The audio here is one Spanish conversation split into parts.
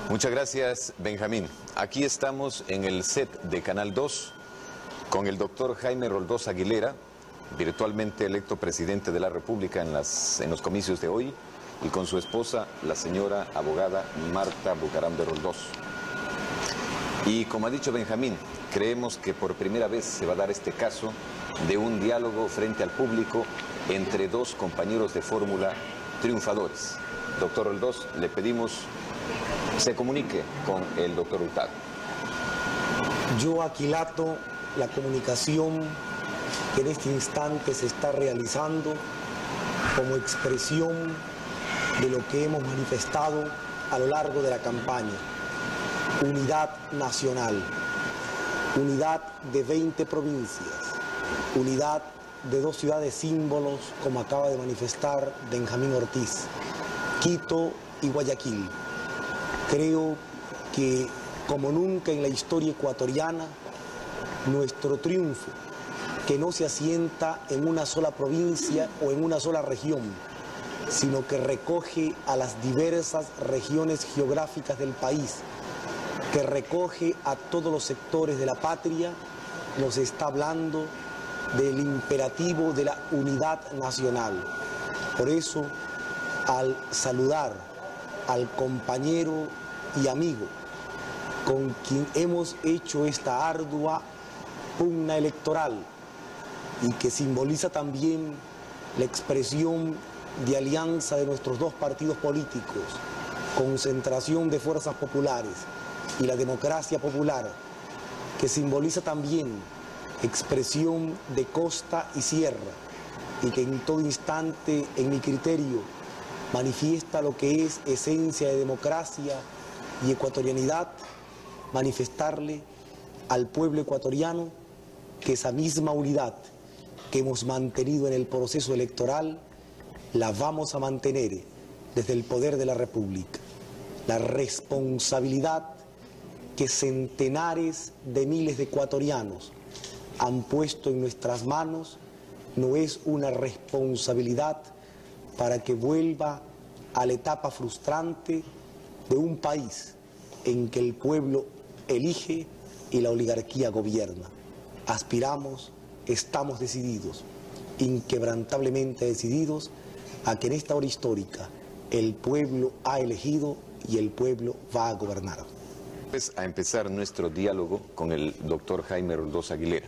Muchas gracias, Benjamín. Aquí estamos en el set de Canal 2 con el doctor Jaime Roldós Aguilera, virtualmente electo presidente de la República en los comicios de hoy, y con su esposa, la señora abogada Marta Bucaram de Roldós. Y como ha dicho Benjamín, creemos que por primera vez se va a dar este caso de un diálogo frente al público entre dos compañeros de fórmula triunfadores. Doctor Roldós, le pedimos se comunique con el doctor Hurtado. Yo aquilato la comunicación que en este instante se está realizando como expresión de lo que hemos manifestado a lo largo de la campaña. Unidad nacional, unidad de 20 provincias, unidad de 2 ciudades símbolos, como acaba de manifestar Benjamín Ortiz, Quito y Guayaquil. Creo que, como nunca en la historia ecuatoriana, nuestro triunfo, que no se asienta en una sola provincia o en una sola región, sino que recoge a las diversas regiones geográficas del país, que recoge a todos los sectores de la patria, nos está hablando del imperativo de la unidad nacional. Por eso, al saludar al compañero y amigo con quien hemos hecho esta ardua pugna electoral y que simboliza también la expresión de alianza de nuestros dos partidos políticos, concentración de fuerzas populares y la democracia popular, que simboliza también expresión de costa y sierra y que en todo instante, en mi criterio, manifiesta lo que es esencia de democracia y ecuatorianidad, manifestarle al pueblo ecuatoriano que esa misma unidad que hemos mantenido en el proceso electoral la vamos a mantener desde el poder de la República. La responsabilidad que centenares de miles de ecuatorianos han puesto en nuestras manos no es una responsabilidad para que vuelva a la etapa frustrante de un país en que el pueblo elige y la oligarquía gobierna. Aspiramos, estamos decididos, inquebrantablemente decididos, a que en esta hora histórica el pueblo ha elegido y el pueblo va a gobernar. Pues a empezar nuestro diálogo con el doctor Jaime Roldós Aguilera.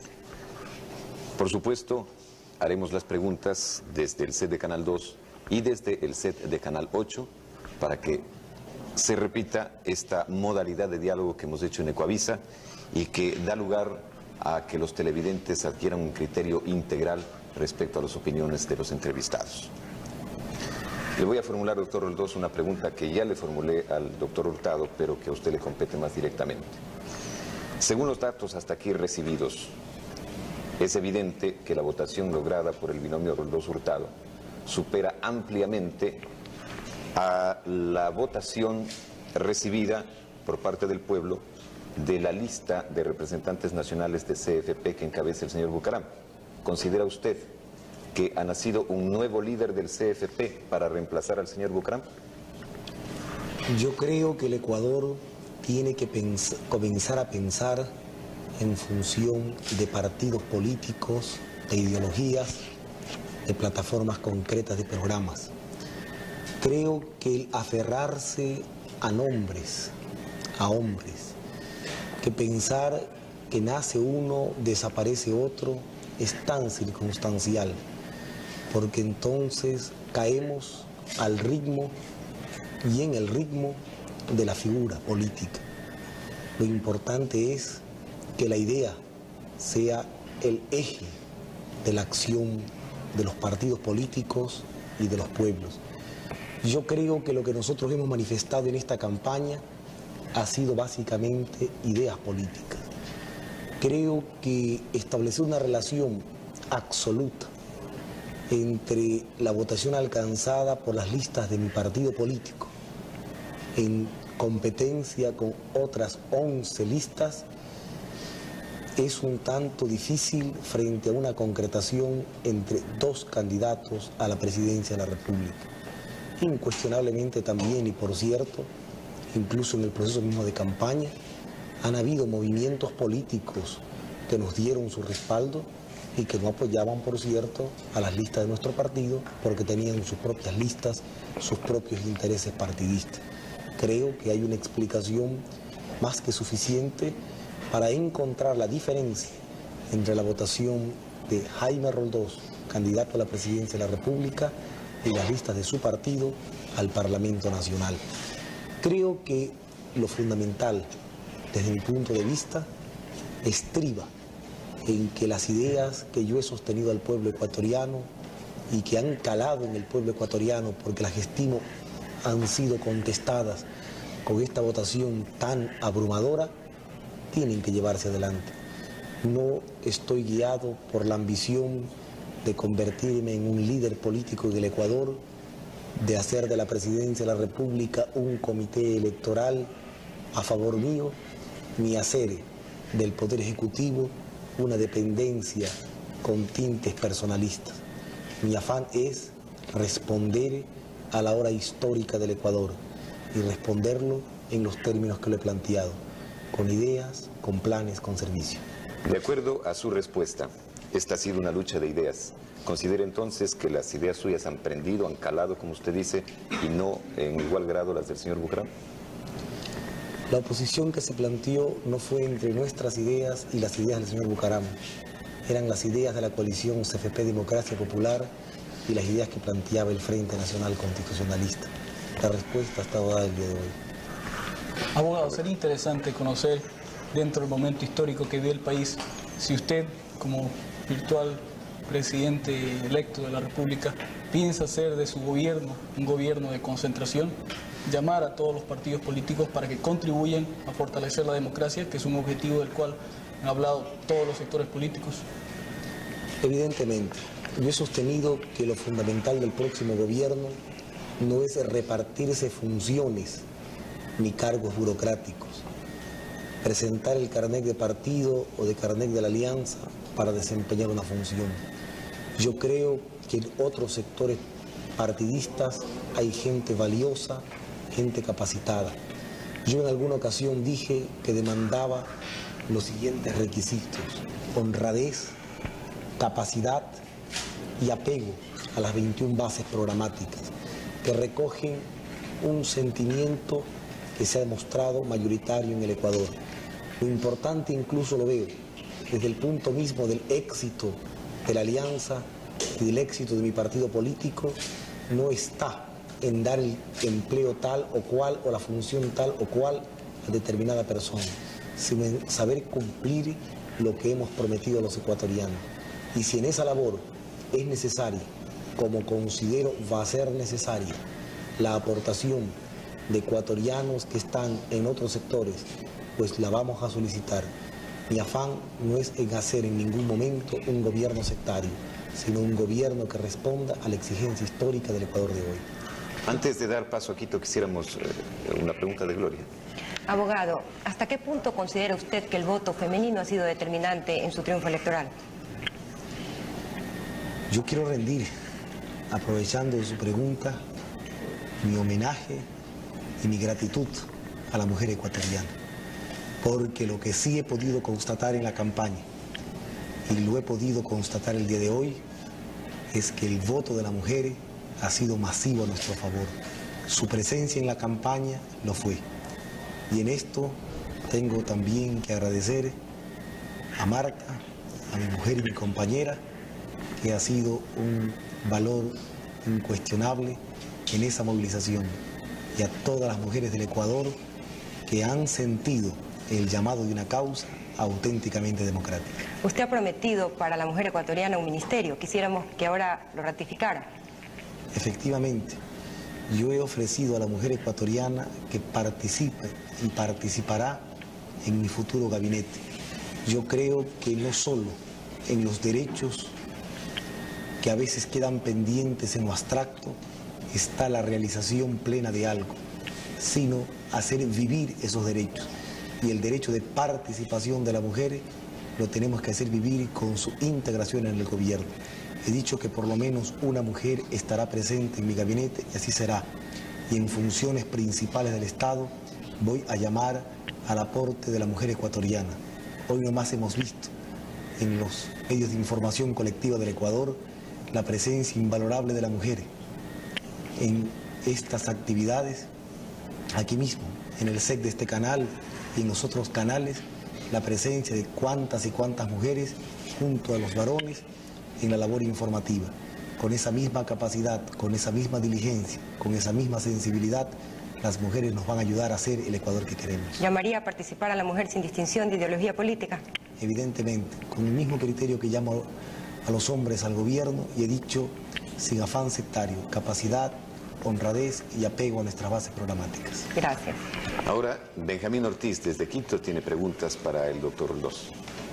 Por supuesto, haremos las preguntas desde el set de Canal 2 y desde el set de Canal 8 para que se repita esta modalidad de diálogo que hemos hecho en Ecuavisa y que da lugar a que los televidentes adquieran un criterio integral respecto a las opiniones de los entrevistados. Le voy a formular, doctor Roldós, una pregunta que ya le formulé al doctor Hurtado, pero que a usted le compete más directamente. Según los datos hasta aquí recibidos, es evidente que la votación lograda por el binomio Roldós-Hurtado supera ampliamente a la votación recibida por parte del pueblo de la lista de representantes nacionales de CFP que encabeza el señor Bucaram. ¿Considera usted que ha nacido un nuevo líder del CFP para reemplazar al señor Bucaram? Yo creo que el Ecuador tiene que comenzar a pensar en función de partidos políticos, de ideologías, de plataformas concretas, de programas. Creo que el aferrarse a nombres, a hombres, que pensar que nace uno, desaparece otro, es tan circunstancial, porque entonces caemos al ritmo y en el ritmo de la figura política. Lo importante es que la idea sea el eje de la acción de los partidos políticos y de los pueblos. Yo creo que lo que nosotros hemos manifestado en esta campaña ha sido básicamente ideas políticas. Creo que establecer una relación absoluta entre la votación alcanzada por las listas de mi partido político en competencia con otras 11 listas es un tanto difícil frente a una concretación entre 2 candidatos a la presidencia de la República. Incuestionablemente también, y por cierto, incluso en el proceso mismo de campaña, han habido movimientos políticos que nos dieron su respaldo y que no apoyaban, por cierto, a las listas de nuestro partido porque tenían sus propias listas, sus propios intereses partidistas. Creo que hay una explicación más que suficiente para encontrar la diferencia entre la votación de Jaime Roldós, candidato a la presidencia de la República, y las listas de su partido al Parlamento Nacional. Creo que lo fundamental, desde mi punto de vista, estriba en que las ideas que yo he sostenido al pueblo ecuatoriano y que han calado en el pueblo ecuatoriano, porque las estimo han sido contestadas con esta votación tan abrumadora, tienen que llevarse adelante. No estoy guiado por la ambición de convertirme en un líder político en el Ecuador, de hacer de la presidencia de la República un comité electoral a favor mío, ni hacer del Poder Ejecutivo una dependencia con tintes personalistas. Mi afán es responder a la hora histórica del Ecuador y responderlo en los términos que lo he planteado, con ideas, con planes, con servicio. De acuerdo a su respuesta, esta ha sido una lucha de ideas. ¿Considera entonces que las ideas suyas han prendido, han calado, como usted dice, y no en igual grado las del señor Bucaram? La oposición que se planteó no fue entre nuestras ideas y las ideas del señor Bucaram. Eran las ideas de la coalición CFP Democracia Popular y las ideas que planteaba el Frente Nacional Constitucionalista. La respuesta está dada el día de hoy. Abogado, sería interesante conocer, dentro del momento histórico que vive el país, si usted, como virtual presidente electo de la República, piensa hacer de su gobierno un gobierno de concentración, llamar a todos los partidos políticos para que contribuyan a fortalecer la democracia, que es un objetivo del cual han hablado todos los sectores políticos. Evidentemente, yo he sostenido que lo fundamental del próximo gobierno no es repartirse funciones ni cargos burocráticos, presentar el carnet de partido o de carnet de la alianza para desempeñar una función. Yo creo que en otros sectores partidistas hay gente valiosa, gente capacitada. Yo en alguna ocasión dije que demandaba los siguientes requisitos: honradez, capacidad y apego a las 21 bases programáticas, que recogen un sentimiento que se ha demostrado mayoritario en el Ecuador. Lo importante incluso lo veo desde el punto mismo del éxito de la alianza y del éxito de mi partido político, no está en dar el empleo tal o cual o la función tal o cual a determinada persona, sino en saber cumplir lo que hemos prometido a los ecuatorianos. Y si en esa labor es necesaria, como considero va a ser necesaria, la aportación de ecuatorianos que están en otros sectores, pues la vamos a solicitar. Mi afán no es en hacer en ningún momento un gobierno sectario, sino un gobierno que responda a la exigencia histórica del Ecuador de hoy. Antes de dar paso a Quito, quisiéramos una pregunta de Gloria. Abogado, ¿hasta qué punto considera usted que el voto femenino ha sido determinante en su triunfo electoral? Yo quiero rendir, aprovechando de su pregunta, mi homenaje y mi gratitud a la mujer ecuatoriana, porque lo que sí he podido constatar en la campaña, y lo he podido constatar el día de hoy, es que el voto de la mujer ha sido masivo a nuestro favor. Su presencia en la campaña lo fue. Y en esto tengo también que agradecer a Marta, a mi mujer y mi compañera, que ha sido un valor incuestionable en esa movilización, y a todas las mujeres del Ecuador que han sentido el llamado de una causa auténticamente democrática. Usted ha prometido para la mujer ecuatoriana un ministerio. Quisiéramos que ahora lo ratificara. Efectivamente, yo he ofrecido a la mujer ecuatoriana que participe y participará en mi futuro gabinete. Yo creo que no solo en los derechos que a veces quedan pendientes en lo abstracto está la realización plena de algo, sino hacer vivir esos derechos. Y el derecho de participación de la mujer lo tenemos que hacer vivir con su integración en el gobierno. He dicho que por lo menos una mujer estará presente en mi gabinete y así será. Y en funciones principales del Estado voy a llamar al aporte de la mujer ecuatoriana. Hoy nomás hemos visto en los medios de información colectiva del Ecuador la presencia invalorable de la mujer en estas actividades, aquí mismo, en el SEC de este canal y en los otros canales, la presencia de cuántas y cuántas mujeres junto a los varones en la labor informativa. Con esa misma capacidad, con esa misma diligencia, con esa misma sensibilidad, las mujeres nos van a ayudar a ser el Ecuador que queremos. ¿Llamaría a participar a la mujer sin distinción de ideología política? Evidentemente, con el mismo criterio que llamo a los hombres al gobierno, y he dicho, sin afán sectario, capacidad, honradez y apego a nuestras bases programáticas. Gracias. Ahora, Benjamín Ortiz, desde Quito, tiene preguntas para el doctor Roldós.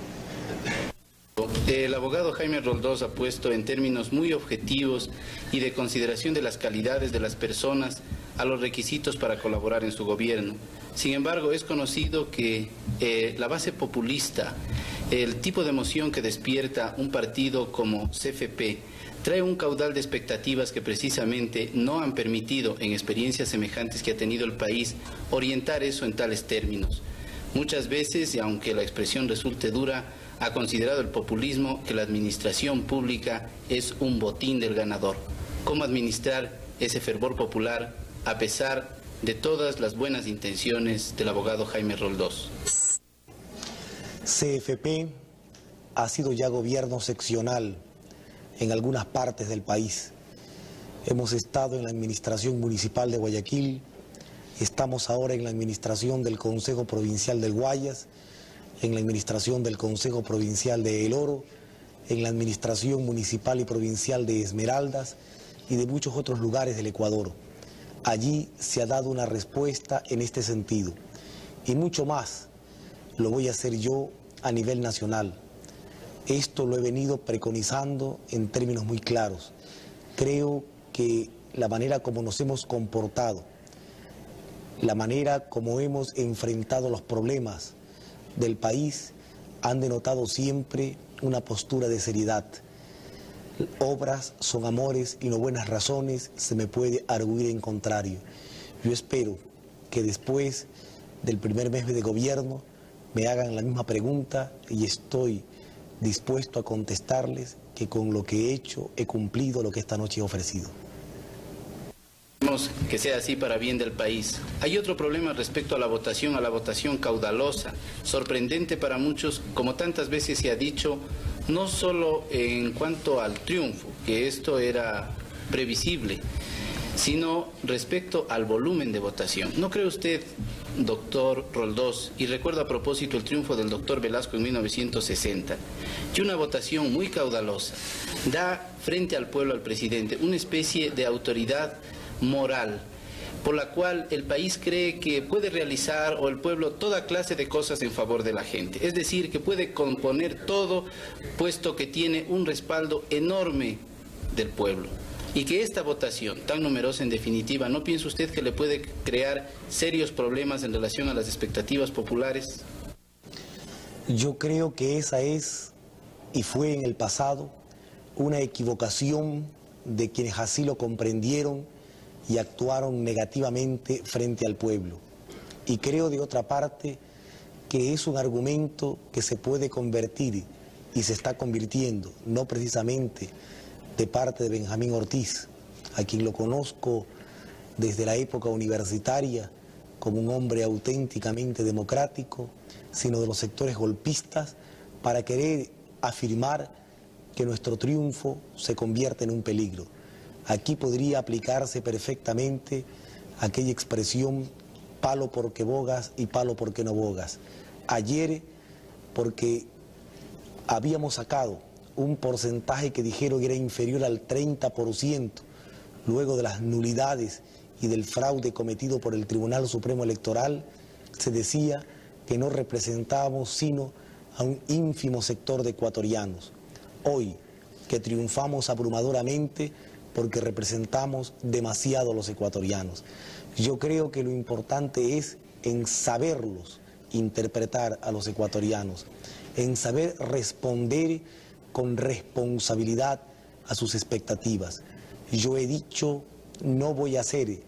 El abogado Jaime Roldós ha puesto en términos muy objetivos y de consideración de las calidades de las personas a los requisitos para colaborar en su gobierno. Sin embargo, es conocido que la base populista, el tipo de emoción que despierta un partido como CFP, trae un caudal de expectativas que precisamente no han permitido, en experiencias semejantes que ha tenido el país, orientar eso en tales términos. Muchas veces, y aunque la expresión resulte dura, ha considerado el populismo que la administración pública es un botín del ganador. ¿Cómo administrar ese fervor popular a pesar de todas las buenas intenciones del abogado Jaime Roldós? CFP ha sido ya gobierno seccional en algunas partes del país. Hemos estado en la administración municipal de Guayaquil, estamos ahora en la administración del Consejo Provincial del Guayas, en la administración del Consejo Provincial de El Oro, en la administración municipal y provincial de Esmeraldas y de muchos otros lugares del Ecuador. Allí se ha dado una respuesta en este sentido. Y mucho más lo voy a hacer yo a nivel nacional. Esto lo he venido preconizando en términos muy claros. Creo que la manera como nos hemos comportado, la manera como hemos enfrentado los problemas del país, han denotado siempre una postura de seriedad. Obras son amores y no buenas razones se me puede arguir en contrario. Yo espero que después del primer mes de gobierno me hagan la misma pregunta y estoy dispuesto a contestarles que con lo que he hecho he cumplido lo que esta noche he ofrecido. Que sea así para bien del país. Hay otro problema respecto a la votación caudalosa, sorprendente para muchos, como tantas veces se ha dicho, no solo en cuanto al triunfo, que esto era previsible, sino respecto al volumen de votación. ¿No cree usted, doctor Roldós, y recuerdo a propósito el triunfo del doctor Velasco en 1960, que una votación muy caudalosa da frente al pueblo, al presidente, una especie de autoridad moral, por la cual el país cree que puede realizar, o el pueblo, toda clase de cosas en favor de la gente? Es decir, que puede componer todo, puesto que tiene un respaldo enorme del pueblo. Y que esta votación tan numerosa, en definitiva, ¿no piensa usted que le puede crear serios problemas en relación a las expectativas populares? Yo creo que esa es, y fue en el pasado, una equivocación de quienes así lo comprendieron y actuaron negativamente frente al pueblo. Y creo, de otra parte, que es un argumento que se puede convertir y se está convirtiendo, no precisamente de parte de Benjamín Ortiz, a quien lo conozco desde la época universitaria como un hombre auténticamente democrático, sino de los sectores golpistas, para querer afirmar que nuestro triunfo se convierte en un peligro. Aquí podría aplicarse perfectamente aquella expresión, palo porque bogas y palo porque no bogas. Ayer, porque habíamos sacado un porcentaje que dijeron era inferior al 30%, luego de las nulidades y del fraude cometido por el Tribunal Supremo Electoral, se decía que no representábamos sino a un ínfimo sector de ecuatorianos. Hoy, que triunfamos abrumadoramente, porque representamos demasiado a los ecuatorianos. Yo creo que lo importante es en saberlos interpretar a los ecuatorianos, en saber responder con responsabilidad a sus expectativas. Yo he dicho, no voy a ser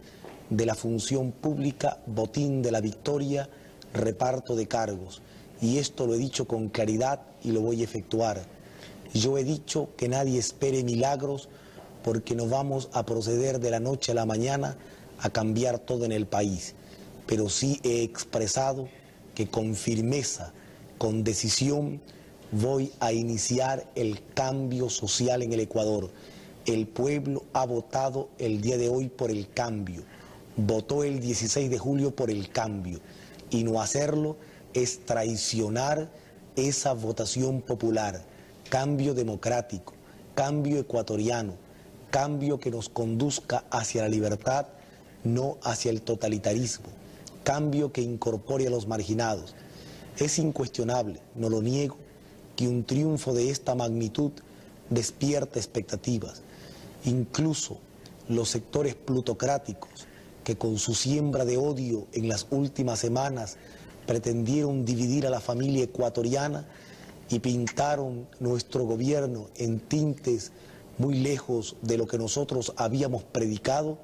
de la función pública, botín de la victoria, reparto de cargos. Y esto lo he dicho con claridad y lo voy a efectuar. Yo he dicho que nadie espere milagros porque no vamos a proceder de la noche a la mañana a cambiar todo en el país. Pero sí he expresado que con firmeza, con decisión, voy a iniciar el cambio social en el Ecuador. El pueblo ha votado el día de hoy por el cambio. Votó el 16 de julio por el cambio. Y no hacerlo es traicionar esa votación popular. Cambio democrático, cambio ecuatoriano, cambio que nos conduzca hacia la libertad, no hacia el totalitarismo. Cambio que incorpore a los marginados. Es incuestionable, no lo niego, que un triunfo de esta magnitud despierta expectativas. Incluso los sectores plutocráticos que con su siembra de odio en las últimas semanas pretendieron dividir a la familia ecuatoriana y pintaron nuestro gobierno en tintes muy lejos de lo que nosotros habíamos predicado,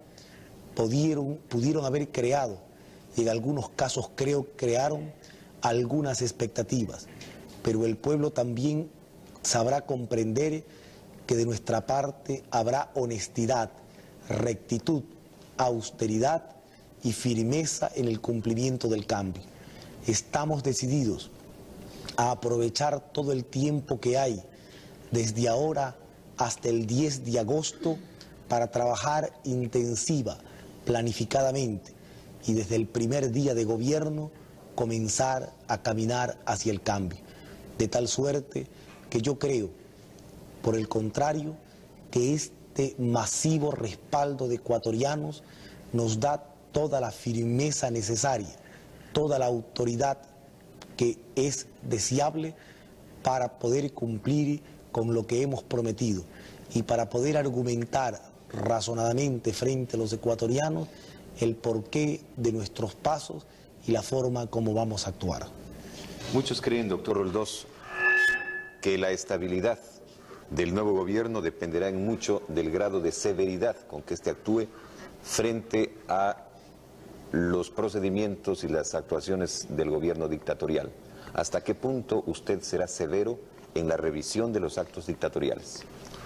pudieron haber creado, y en algunos casos creo crearon algunas expectativas, pero el pueblo también sabrá comprender que de nuestra parte habrá honestidad, rectitud, austeridad y firmeza en el cumplimiento del cambio. Estamos decididos a aprovechar todo el tiempo que hay, desde ahora hasta el 10 de agosto, para trabajar intensiva, planificadamente, y desde el primer día de gobierno comenzar a caminar hacia el cambio. De tal suerte que yo creo, por el contrario, que este masivo respaldo de ecuatorianos nos da toda la firmeza necesaria, toda la autoridad que es deseable para poder cumplir con lo que hemos prometido y para poder argumentar razonadamente frente a los ecuatorianos el porqué de nuestros pasos y la forma como vamos a actuar. Muchos creen, doctor Roldós, que la estabilidad del nuevo gobierno dependerá en mucho del grado de severidad con que éste actúe frente a los procedimientos y las actuaciones del gobierno dictatorial. ¿Hasta qué punto usted será severo en la revisión de los actos dictatoriales?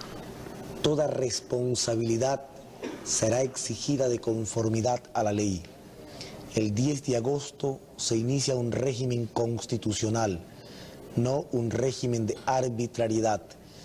Toda responsabilidad será exigida de conformidad a la ley. El 10 de agosto se inicia un régimen constitucional, no un régimen de arbitrariedad.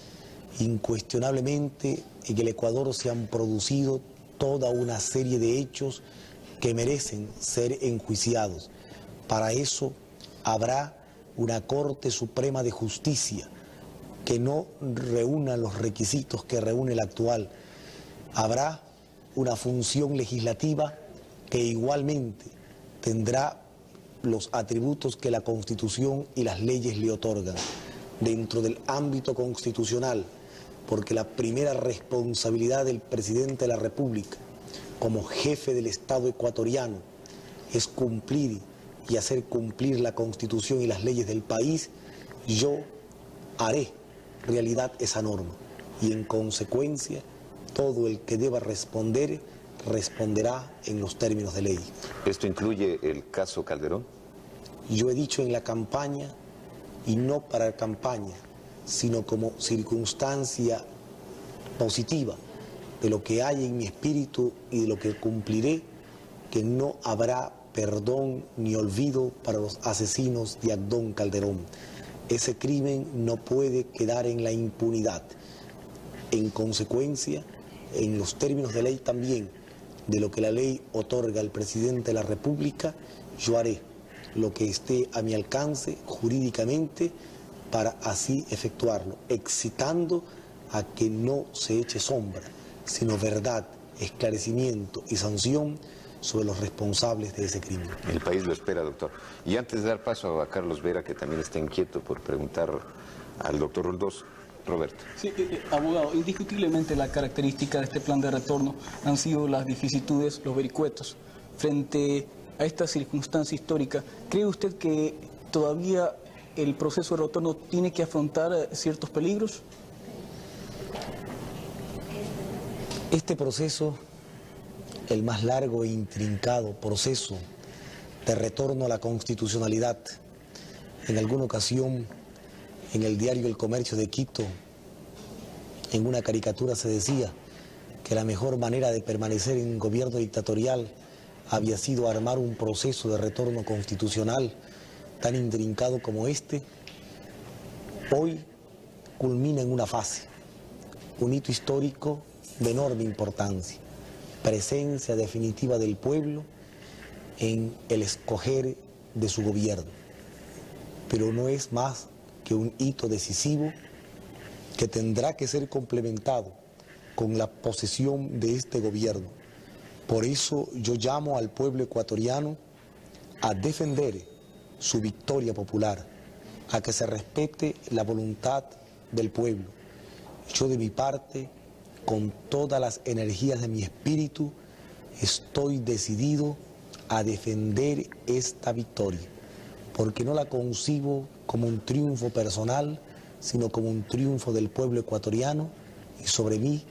Incuestionablemente en el Ecuador se han producido toda una serie de hechos que merecen ser enjuiciados. Para eso habrá una Corte Suprema de Justicia que no reúna los requisitos que reúne la actual. Habrá una función legislativa que igualmente tendrá los atributos que la Constitución y las leyes le otorgan. Dentro del ámbito constitucional, porque la primera responsabilidad del presidente de la República como jefe del Estado ecuatoriano es cumplir y hacer cumplir la Constitución y las leyes del país, yo haré realidad esa norma y en consecuencia todo el que deba responder responderá en los términos de ley. ¿Esto incluye el caso Calderón? Yo he dicho en la campaña, y no para campaña, sino como circunstancia positiva de lo que hay en mi espíritu y de lo que cumpliré, que no habrá perdón ni olvido para los asesinos de Abdón Calderón. Ese crimen no puede quedar en la impunidad. En consecuencia, en los términos de ley también, de lo que la ley otorga al presidente de la República, yo haré lo que esté a mi alcance jurídicamente para así efectuarlo, excitando a que no se eche sombra, sino verdad, esclarecimiento y sanción sobre los responsables de ese crimen. El país lo espera, doctor. Y antes de dar paso a Carlos Vera, que también está inquieto por preguntar al doctor Roldós, Roberto. Sí, abogado, indiscutiblemente la característica de este plan de retorno han sido las vicisitudes, los vericuetos. Frente a esta circunstancia histórica, ¿cree usted que todavía el proceso de retorno tiene que afrontar ciertos peligros? Este proceso el más largo e intrincado proceso de retorno a la constitucionalidad. En alguna ocasión, en el diario El Comercio de Quito, en una caricatura se decía que la mejor manera de permanecer en un gobierno dictatorial había sido armar un proceso de retorno constitucional tan intrincado como este. Hoy culmina en una fase, un hito histórico de enorme importancia, presencia definitiva del pueblo en el escoger de su gobierno. Pero no es más que un hito decisivo que tendrá que ser complementado con la posesión de este gobierno. Por eso yo llamo al pueblo ecuatoriano a defender su victoria popular, a que se respete la voluntad del pueblo. Yo de mi parte, con todas las energías de mi espíritu, estoy decidido a defender esta victoria, porque no la concibo como un triunfo personal, sino como un triunfo del pueblo ecuatoriano, y sobre mí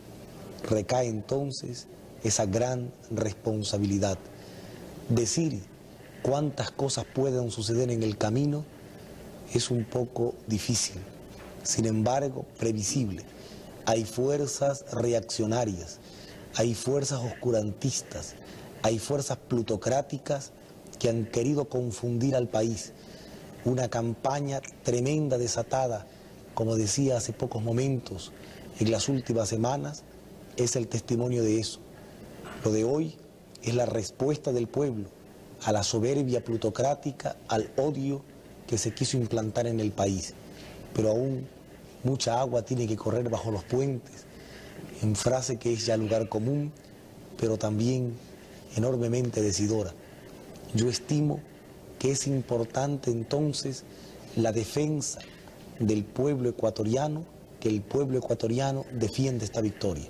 recae entonces esa gran responsabilidad. Decir cuántas cosas puedan suceder en el camino es un poco difícil, sin embargo previsible. Hay fuerzas reaccionarias, hay fuerzas oscurantistas, hay fuerzas plutocráticas que han querido confundir al país. Una campaña tremenda desatada, como decía hace pocos momentos, en las últimas semanas, es el testimonio de eso. Lo de hoy es la respuesta del pueblo a la soberbia plutocrática, al odio que se quiso implantar en el país. Pero aún mucha agua tiene que correr bajo los puentes, en frase que es ya lugar común, pero también enormemente decidora. Yo estimo que es importante entonces la defensa del pueblo ecuatoriano, que el pueblo ecuatoriano defiende esta victoria.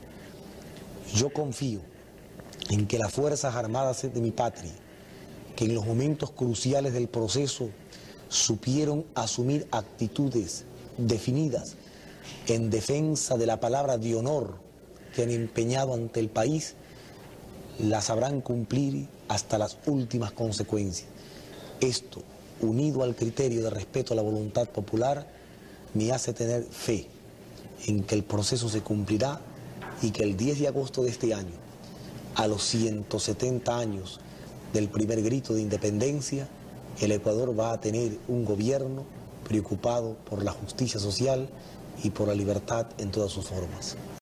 Yo confío en que las Fuerzas Armadas de mi patria, que en los momentos cruciales del proceso supieron asumir actitudes definidas en defensa de la palabra de honor que han empeñado ante el país, la sabrán cumplir hasta las últimas consecuencias. Esto, unido al criterio de respeto a la voluntad popular, me hace tener fe en que el proceso se cumplirá y que el 10 de agosto de este año, a los 170 años del primer grito de independencia, el Ecuador va a tener un gobierno preocupado por la justicia social y por la libertad en todas sus formas.